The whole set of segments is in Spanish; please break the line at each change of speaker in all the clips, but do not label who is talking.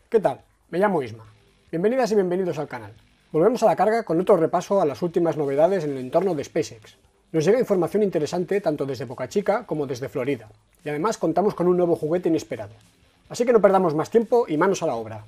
¿Qué tal? Me llamo Isma. Bienvenidas y bienvenidos al canal. Volvemos a la carga con otro repaso a las últimas novedades en el entorno de SpaceX. Nos llega información interesante tanto desde Boca Chica como desde Florida, y además contamos con un nuevo juguete inesperado. Así que no perdamos más tiempo y manos a la obra.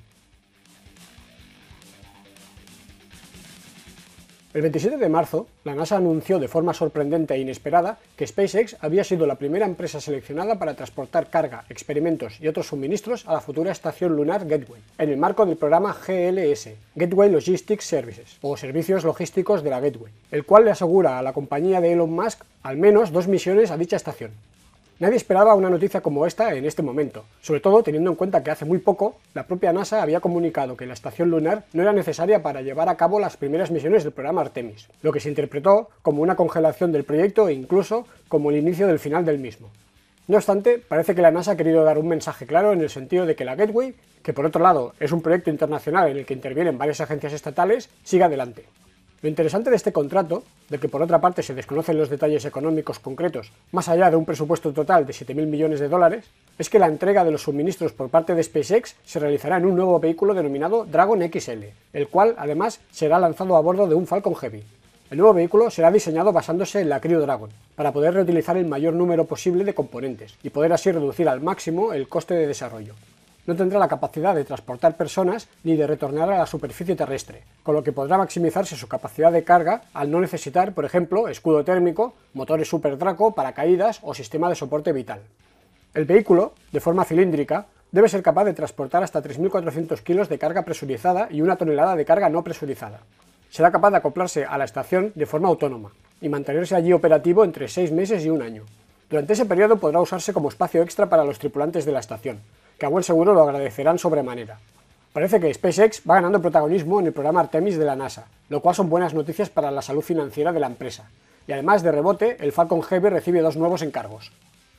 El 27 de marzo, la NASA anunció de forma sorprendente e inesperada que SpaceX había sido la primera empresa seleccionada para transportar carga, experimentos y otros suministros a la futura estación lunar Gateway, en el marco del programa GLS, Gateway Logistics Services, o Servicios Logísticos de la Gateway, el cual le asegura a la compañía de Elon Musk al menos 2 misiones a dicha estación. Nadie esperaba una noticia como esta en este momento, sobre todo teniendo en cuenta que hace muy poco la propia NASA había comunicado que la estación lunar no era necesaria para llevar a cabo las primeras misiones del programa Artemis, lo que se interpretó como una congelación del proyecto e incluso como el inicio del final del mismo. No obstante, parece que la NASA ha querido dar un mensaje claro en el sentido de que la Gateway, que por otro lado es un proyecto internacional en el que intervienen varias agencias estatales, siga adelante. Lo interesante de este contrato, del que por otra parte se desconocen los detalles económicos concretos, más allá de un presupuesto total de 7.000 millones de dólares, es que la entrega de los suministros por parte de SpaceX se realizará en un nuevo vehículo denominado Dragon XL, el cual además será lanzado a bordo de un Falcon Heavy. El nuevo vehículo será diseñado basándose en la Crew Dragon, para poder reutilizar el mayor número posible de componentes y poder así reducir al máximo el coste de desarrollo. No tendrá la capacidad de transportar personas ni de retornar a la superficie terrestre, con lo que podrá maximizarse su capacidad de carga al no necesitar, por ejemplo, escudo térmico, motores Super Draco, paracaídas o sistema de soporte vital. El vehículo, de forma cilíndrica, debe ser capaz de transportar hasta 3.400 kilos de carga presurizada y 1 tonelada de carga no presurizada. Será capaz de acoplarse a la estación de forma autónoma y mantenerse allí operativo entre 6 meses y 1 año. Durante ese periodo podrá usarse como espacio extra para los tripulantes de la estación, que a buen seguro lo agradecerán sobremanera. Parece que SpaceX va ganando protagonismo en el programa Artemis de la NASA, lo cual son buenas noticias para la salud financiera de la empresa, y además de rebote, el Falcon Heavy recibe 2 nuevos encargos.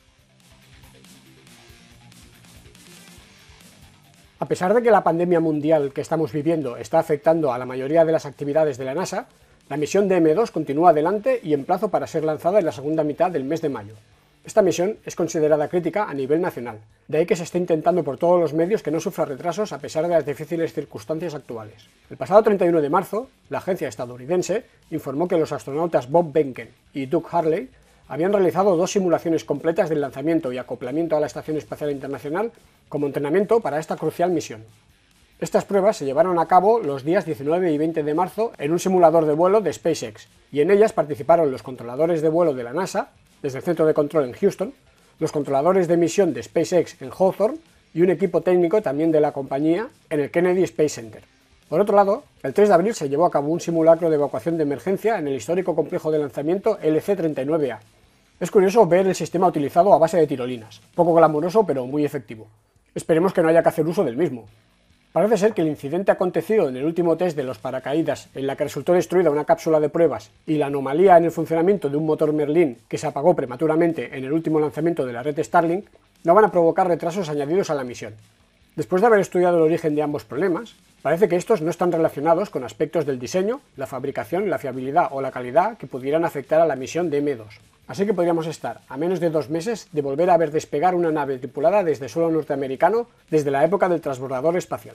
A pesar de que la pandemia mundial que estamos viviendo está afectando a la mayoría de las actividades de la NASA, la misión de M2 continúa adelante y en plazo para ser lanzada en la segunda mitad del mes de mayo. Esta misión es considerada crítica a nivel nacional, de ahí que se esté intentando por todos los medios que no sufra retrasos a pesar de las difíciles circunstancias actuales. El pasado 31 de marzo, la agencia estadounidense informó que los astronautas Bob Behnken y Doug Hurley habían realizado 2 simulaciones completas del lanzamiento y acoplamiento a la Estación Espacial Internacional como entrenamiento para esta crucial misión. Estas pruebas se llevaron a cabo los días 19 y 20 de marzo en un simulador de vuelo de SpaceX, y en ellas participaron los controladores de vuelo de la NASA, desde el centro de control en Houston, los controladores de misión de SpaceX en Hawthorne y un equipo técnico también de la compañía en el Kennedy Space Center. Por otro lado, el 3 de abril se llevó a cabo un simulacro de evacuación de emergencia en el histórico complejo de lanzamiento LC-39A. Es curioso ver el sistema utilizado a base de tirolinas, poco glamuroso pero muy efectivo. Esperemos que no haya que hacer uso del mismo. Parece ser que el incidente acontecido en el último test de los paracaídas, en la que resultó destruida una cápsula de pruebas, y la anomalía en el funcionamiento de un motor Merlin que se apagó prematuramente en el último lanzamiento de la red Starlink, no van a provocar retrasos añadidos a la misión. Después de haber estudiado el origen de ambos problemas, parece que estos no están relacionados con aspectos del diseño, la fabricación, la fiabilidad o la calidad que pudieran afectar a la misión de M2. Así que podríamos estar a menos de 2 meses de volver a ver despegar una nave tripulada desde suelo norteamericano desde la época del transbordador espacial.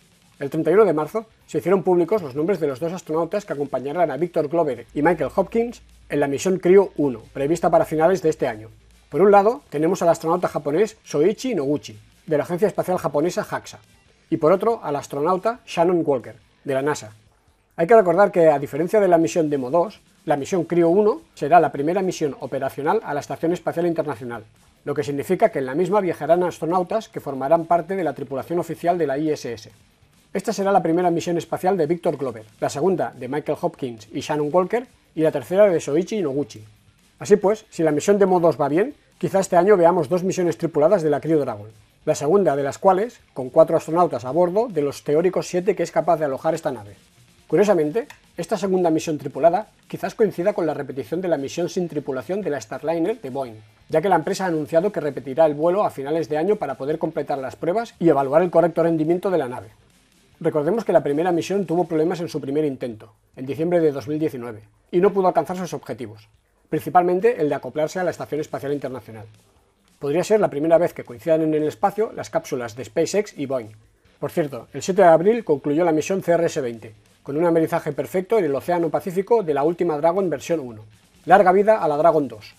El 31 de marzo se hicieron públicos los nombres de los 2 astronautas que acompañarán a Victor Glover y Michael Hopkins en la misión Crew 1, prevista para finales de este año. Por un lado, tenemos al astronauta japonés Soichi Noguchi, de la agencia espacial japonesa JAXA, y por otro al astronauta Shannon Walker, de la NASA. Hay que recordar que, a diferencia de la misión Demo 2, la misión Crew 1 será la primera misión operacional a la Estación Espacial Internacional, lo que significa que en la misma viajarán astronautas que formarán parte de la tripulación oficial de la ISS. Esta será la primera misión espacial de Victor Glover, la segunda de Michael Hopkins y Shannon Walker y la tercera de Soichi Noguchi. Así pues, si la misión Demo 2 va bien, quizá este año veamos 2 misiones tripuladas de la Crew Dragon, la segunda de las cuales con 4 astronautas a bordo de los teóricos 7 que es capaz de alojar esta nave. Curiosamente, esta segunda misión tripulada quizás coincida con la repetición de la misión sin tripulación de la Starliner de Boeing, ya que la empresa ha anunciado que repetirá el vuelo a finales de año para poder completar las pruebas y evaluar el correcto rendimiento de la nave. Recordemos que la primera misión tuvo problemas en su primer intento, en diciembre de 2019, y no pudo alcanzar sus objetivos, principalmente el de acoplarse a la Estación Espacial Internacional. Podría ser la primera vez que coincidan en el espacio las cápsulas de SpaceX y Boeing, Por cierto, el 7 de abril concluyó la misión CRS-20, con un amerizaje perfecto en el Océano Pacífico de la última Dragon versión 1. Larga vida a la Dragon 2.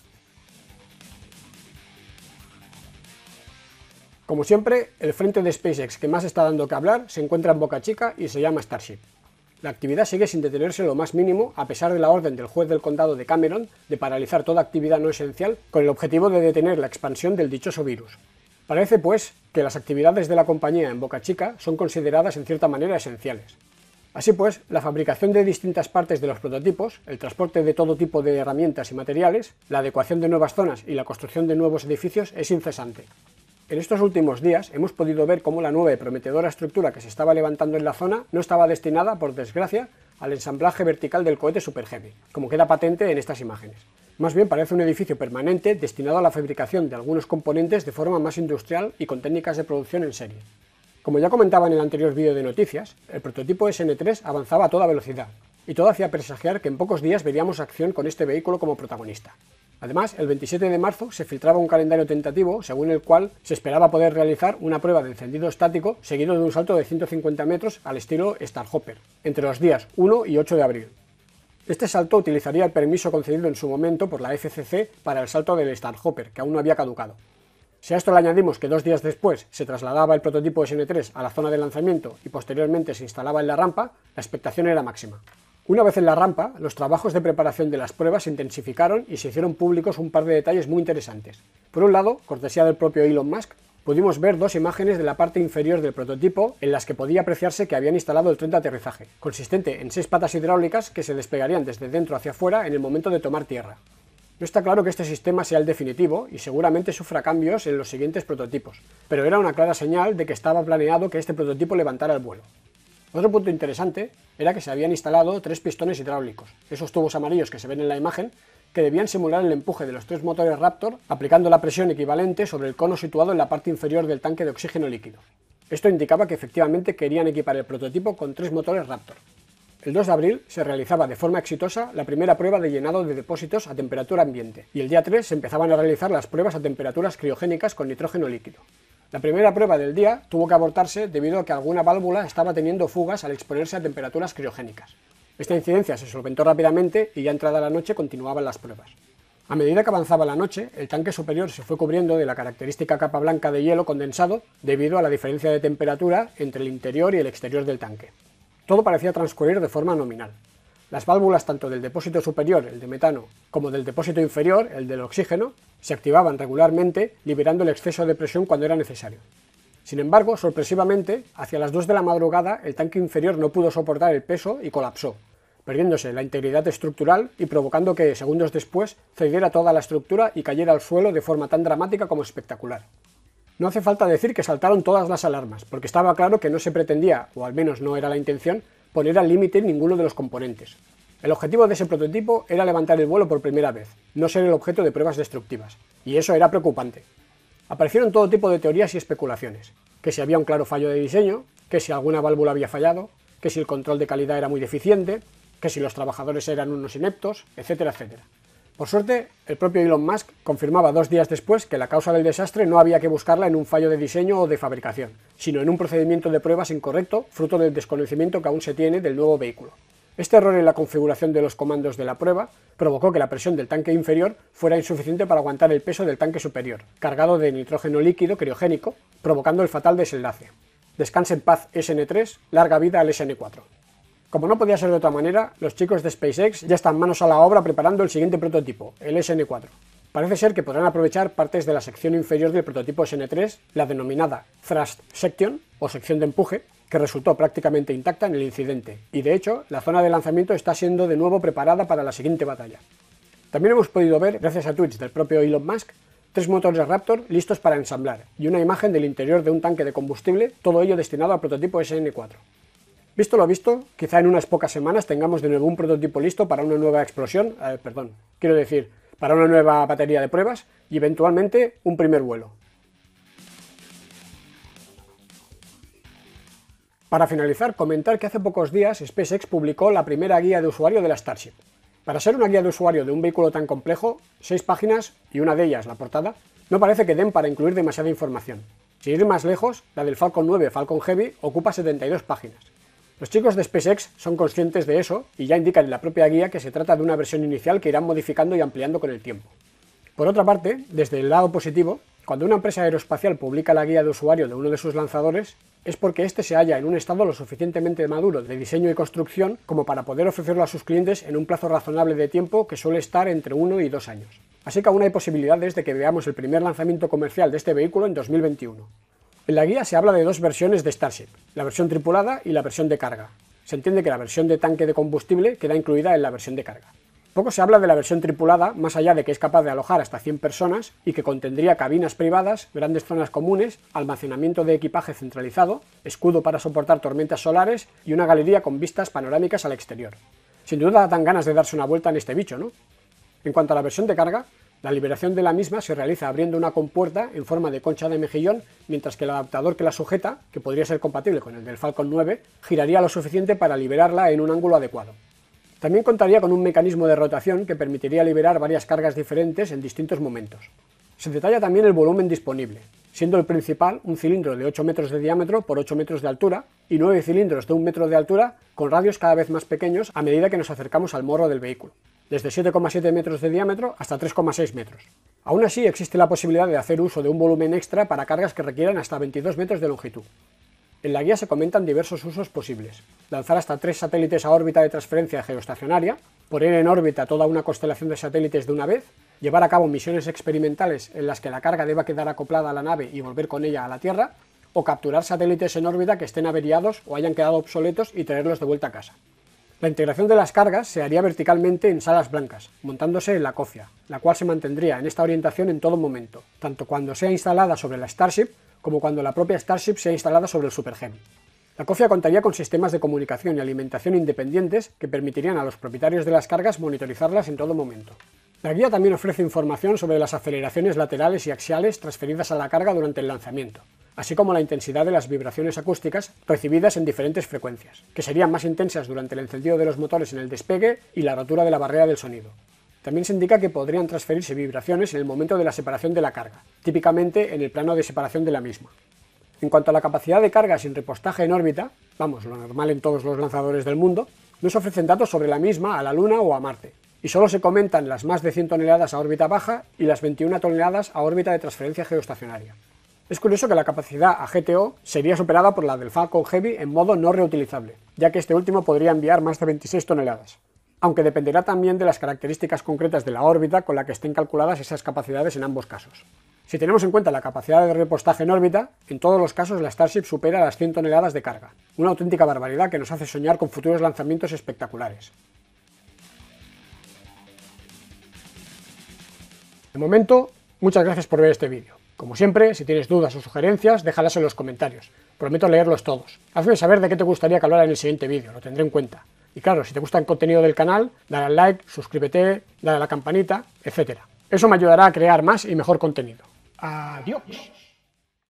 Como siempre, el frente de SpaceX que más está dando que hablar se encuentra en Boca Chica y se llama Starship. La actividad sigue sin detenerse lo más mínimo a pesar de la orden del juez del condado de Cameron de paralizar toda actividad no esencial con el objetivo de detener la expansión del dichoso virus. Parece, pues, que las actividades de la compañía en Boca Chica son consideradas en cierta manera esenciales. Así pues, la fabricación de distintas partes de los prototipos, el transporte de todo tipo de herramientas y materiales, la adecuación de nuevas zonas y la construcción de nuevos edificios es incesante. En estos últimos días hemos podido ver cómo la nueva y prometedora estructura que se estaba levantando en la zona no estaba destinada, por desgracia, al ensamblaje vertical del cohete Super Heavy, como queda patente en estas imágenes. Más bien parece un edificio permanente destinado a la fabricación de algunos componentes de forma más industrial y con técnicas de producción en serie. Como ya comentaba en el anterior vídeo de noticias, el prototipo SN3 avanzaba a toda velocidad, y todo hacía presagiar que en pocos días veríamos acción con este vehículo como protagonista. Además, el 27 de marzo se filtraba un calendario tentativo según el cual se esperaba poder realizar una prueba de encendido estático seguido de un salto de 150 metros al estilo Starhopper, entre los días 1 y 8 de abril. Este salto utilizaría el permiso concedido en su momento por la FCC para el salto del Starhopper, que aún no había caducado. Si a esto le añadimos que 2 días después se trasladaba el prototipo SN3 a la zona de lanzamiento y posteriormente se instalaba en la rampa, la expectación era máxima. Una vez en la rampa, los trabajos de preparación de las pruebas se intensificaron y se hicieron públicos un par de detalles muy interesantes. Por un lado, cortesía del propio Elon Musk, pudimos ver 2 imágenes de la parte inferior del prototipo en las que podía apreciarse que habían instalado el tren de aterrizaje, consistente en 6 patas hidráulicas que se desplegarían desde dentro hacia afuera en el momento de tomar tierra. No está claro que este sistema sea el definitivo y seguramente sufra cambios en los siguientes prototipos, pero era una clara señal de que estaba planeado que este prototipo levantara el vuelo. Otro punto interesante era que se habían instalado 3 pistones hidráulicos, esos tubos amarillos que se ven en la imagen, que debían simular el empuje de los 3 motores Raptor aplicando la presión equivalente sobre el cono situado en la parte inferior del tanque de oxígeno líquido. Esto indicaba que efectivamente querían equipar el prototipo con 3 motores Raptor. El 2 de abril se realizaba de forma exitosa la primera prueba de llenado de depósitos a temperatura ambiente, y el día 3 se empezaban a realizar las pruebas a temperaturas criogénicas con nitrógeno líquido. La primera prueba del día tuvo que abortarse debido a que alguna válvula estaba teniendo fugas al exponerse a temperaturas criogénicas. Esta incidencia se solventó rápidamente y ya entrada la noche continuaban las pruebas. A medida que avanzaba la noche, el tanque superior se fue cubriendo de la característica capa blanca de hielo condensado debido a la diferencia de temperatura entre el interior y el exterior del tanque. Todo parecía transcurrir de forma nominal. Las válvulas tanto del depósito superior, el de metano, como del depósito inferior, el del oxígeno, se activaban regularmente, liberando el exceso de presión cuando era necesario. Sin embargo, sorpresivamente, hacia las 2 de la madrugada, el tanque inferior no pudo soportar el peso y colapsó, perdiéndose la integridad estructural y provocando que, segundos después, cediera toda la estructura y cayera al suelo de forma tan dramática como espectacular. No hace falta decir que saltaron todas las alarmas, porque estaba claro que no se pretendía, o al menos no era la intención, poner al límite ninguno de los componentes. El objetivo de ese prototipo era levantar el vuelo por primera vez, no ser el objeto de pruebas destructivas, y eso era preocupante. Aparecieron todo tipo de teorías y especulaciones, que si había un claro fallo de diseño, que si alguna válvula había fallado, que si el control de calidad era muy deficiente, que si los trabajadores eran unos ineptos, etcétera, etcétera. Por suerte, el propio Elon Musk confirmaba 2 días después que la causa del desastre no había que buscarla en un fallo de diseño o de fabricación, sino en un procedimiento de pruebas incorrecto, fruto del desconocimiento que aún se tiene del nuevo vehículo. Este error en la configuración de los comandos de la prueba provocó que la presión del tanque inferior fuera insuficiente para aguantar el peso del tanque superior, cargado de nitrógeno líquido criogénico, provocando el fatal desenlace. Descanse en paz SN3, larga vida al SN4. Como no podía ser de otra manera, los chicos de SpaceX ya están manos a la obra preparando el siguiente prototipo, el SN4. Parece ser que podrán aprovechar partes de la sección inferior del prototipo SN3, la denominada Thrust Section, o sección de empuje, que resultó prácticamente intacta en el incidente, y de hecho, la zona de lanzamiento está siendo de nuevo preparada para la siguiente batalla. También hemos podido ver, gracias a tweets del propio Elon Musk, 3 motores Raptor listos para ensamblar, y una imagen del interior de un tanque de combustible, todo ello destinado al prototipo SN4. Visto lo visto, quizá en unas pocas semanas tengamos de nuevo un prototipo listo para una nueva explosión, para una nueva batería de pruebas y eventualmente un primer vuelo. Para finalizar, comentar que hace pocos días SpaceX publicó la primera guía de usuario de la Starship. Para ser una guía de usuario de un vehículo tan complejo, 6 páginas, y una de ellas, la portada, no parece que den para incluir demasiada información. Sin ir más lejos, la del Falcon 9 Falcon Heavy ocupa 72 páginas. Los chicos de SpaceX son conscientes de eso y ya indican en la propia guía que se trata de una versión inicial que irán modificando y ampliando con el tiempo. Por otra parte, desde el lado positivo, cuando una empresa aeroespacial publica la guía de usuario de uno de sus lanzadores, es porque éste se halla en un estado lo suficientemente maduro de diseño y construcción como para poder ofrecerlo a sus clientes en un plazo razonable de tiempo que suele estar entre 1 y 2 años. Así que aún hay posibilidades de que veamos el primer lanzamiento comercial de este vehículo en 2021. En la guía se habla de dos versiones de Starship, la versión tripulada y la versión de carga. Se entiende que la versión de tanque de combustible queda incluida en la versión de carga. Poco se habla de la versión tripulada, más allá de que es capaz de alojar hasta 100 personas y que contendría cabinas privadas, grandes zonas comunes, almacenamiento de equipaje centralizado, escudo para soportar tormentas solares y una galería con vistas panorámicas al exterior. Sin duda dan ganas de darse una vuelta en este bicho, ¿no? En cuanto a la versión de carga, la liberación de la misma se realiza abriendo una compuerta en forma de concha de mejillón, mientras que el adaptador que la sujeta, que podría ser compatible con el del Falcon 9, giraría lo suficiente para liberarla en un ángulo adecuado. También contaría con un mecanismo de rotación que permitiría liberar varias cargas diferentes en distintos momentos. Se detalla también el volumen disponible, siendo el principal un cilindro de 8 metros de diámetro por 8 metros de altura y 9 cilindros de 1 metro de altura con radios cada vez más pequeños a medida que nos acercamos al morro del vehículo, desde 7,7 metros de diámetro hasta 3,6 metros. Aún así existe la posibilidad de hacer uso de un volumen extra para cargas que requieran hasta 22 metros de longitud. En la guía se comentan diversos usos posibles: lanzar hasta 3 satélites a órbita de transferencia geoestacionaria, poner en órbita toda una constelación de satélites de una vez, llevar a cabo misiones experimentales en las que la carga deba quedar acoplada a la nave y volver con ella a la Tierra, o capturar satélites en órbita que estén averiados o hayan quedado obsoletos y traerlos de vuelta a casa. La integración de las cargas se haría verticalmente en salas blancas, montándose en la cofia, la cual se mantendría en esta orientación en todo momento, tanto cuando sea instalada sobre la Starship como cuando la propia Starship sea instalada sobre el Super Heavy. La cofia contaría con sistemas de comunicación y alimentación independientes que permitirían a los propietarios de las cargas monitorizarlas en todo momento. La guía también ofrece información sobre las aceleraciones laterales y axiales transferidas a la carga durante el lanzamiento, así como la intensidad de las vibraciones acústicas recibidas en diferentes frecuencias, que serían más intensas durante el encendido de los motores en el despegue y la rotura de la barrera del sonido. También se indica que podrían transferirse vibraciones en el momento de la separación de la carga, típicamente en el plano de separación de la misma. En cuanto a la capacidad de carga sin repostaje en órbita, vamos, lo normal en todos los lanzadores del mundo, no se ofrecen datos sobre la misma a la Luna o a Marte, y solo se comentan las más de 100 toneladas a órbita baja y las 21 toneladas a órbita de transferencia geoestacionaria. Es curioso que la capacidad a GTO sería superada por la del Falcon Heavy en modo no reutilizable, ya que este último podría enviar más de 26 toneladas. Aunque dependerá también de las características concretas de la órbita con la que estén calculadas esas capacidades en ambos casos. Si tenemos en cuenta la capacidad de repostaje en órbita, en todos los casos la Starship supera las 100 toneladas de carga, una auténtica barbaridad que nos hace soñar con futuros lanzamientos espectaculares. De momento, muchas gracias por ver este vídeo. Como siempre, si tienes dudas o sugerencias, déjalas en los comentarios. Prometo leerlos todos. Hazme saber de qué te gustaría que hablara en el siguiente vídeo, lo tendré en cuenta. Y claro, si te gusta el contenido del canal, dale al like, suscríbete, dale a la campanita, etc. Eso me ayudará a crear más y mejor contenido. Adiós.